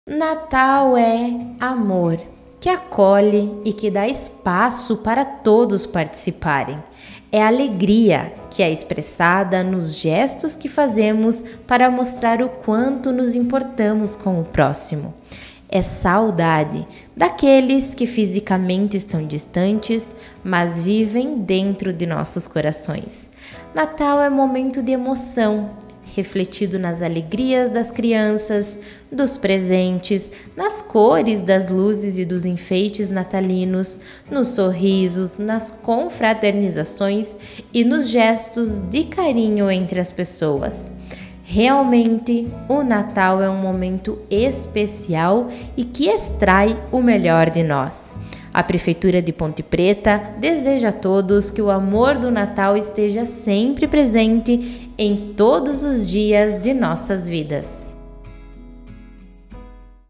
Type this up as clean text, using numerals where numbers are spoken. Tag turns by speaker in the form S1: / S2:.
S1: Natal é amor, que acolhe e que dá espaço para todos participarem. É alegria, que é expressada nos gestos que fazemos para mostrar o quanto nos importamos com o próximo. É saudade daqueles que fisicamente estão distantes, mas vivem dentro de nossos corações. Natal é momento de emoção, refletido nas alegrias das crianças, dos presentes, nas cores das luzes e dos enfeites natalinos, nos sorrisos, nas confraternizações e nos gestos de carinho entre as pessoas. Realmente, o Natal é um momento especial e que extrai o melhor de nós. A Prefeitura de Ponte Preta deseja a todos que o amor do Natal esteja sempre presente em todos os dias de nossas vidas.